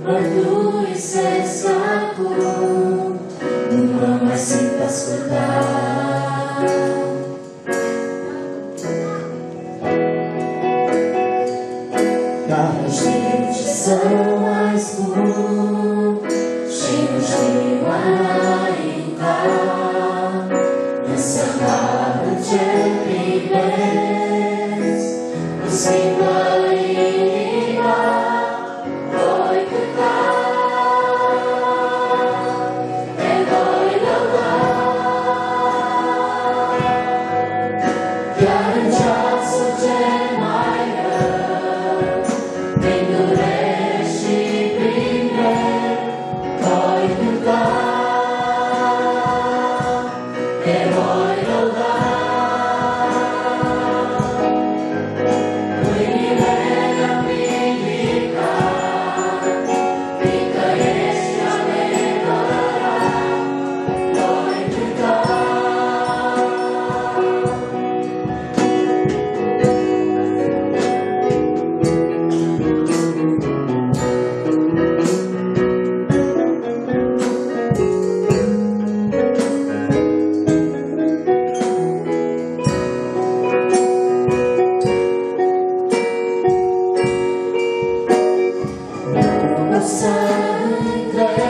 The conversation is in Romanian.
mărturisesc acum, nu mă mai simt ascultat. Dar nu știu ce să mai spun și nu știu înainta, însă harul ce primesc îmi schimbă inima. Voi cânta, te voi lăuda, chiar în ceasul cel mai rău, prin dureri și prin greu, voi cânta, te voi lăuda. Mâinile le-am ridicat, fiindcă ești adevărat, voi cânta. Nu o să întreb